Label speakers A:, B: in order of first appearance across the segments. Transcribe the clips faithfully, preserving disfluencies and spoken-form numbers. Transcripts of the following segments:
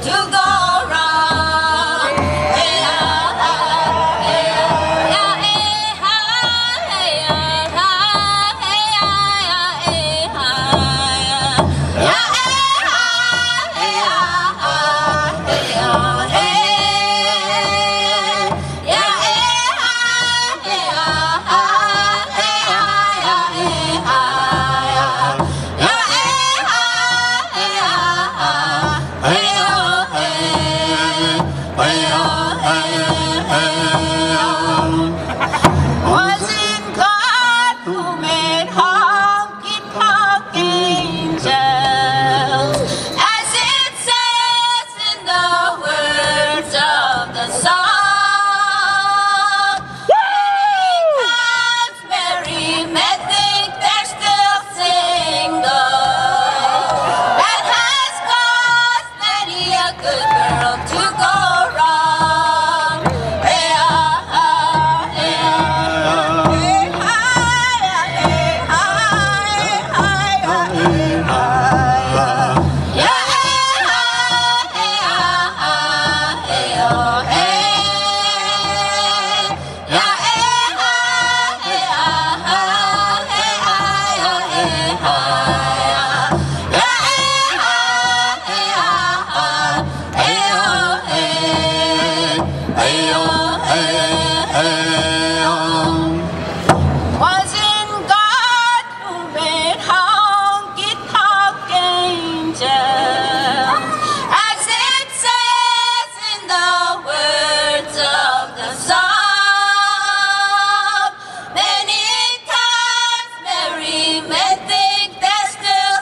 A: to go wrong. Hey, ah, ah, hey, ah, yeah, eh, ah, hey, ah, ah, hey, ah, yeah, eh, ah, yeah, yeah, eh, ah, hey, ah, ah, hey, ah, hey, yeah, eh, ah, hey, ah, ah, hey, ah, yeah, eh, ah, yeah, yeah, eh, ah, hey, ah, ah, hey, oh, hey, hey, oh, hey, hey, was it God who made honky-tonk angels, as it says in the words of the song? Many times Mary met think they're still single. That has caused many a good girl to go wrong. Hey, ah, ah, hey, ah, hey, ah, hey, ah, hey, ah, hey, ah, yeah, hey, ah, hey, ah, ah, hey, oh, hey, yeah, hey, ah, hey, ah, ah, hey, ah, yeah, hey, ah, yeah, yeah, hey, ah, hey, ah, ah, hey, oh, hey, hey, oh, hey, hey, oh. Wasn't God who made honky-tonk angels, as it says in the words of the song? Many times Mary may think they're still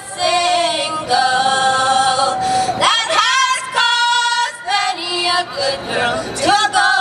A: single. That has caused many a good girl to go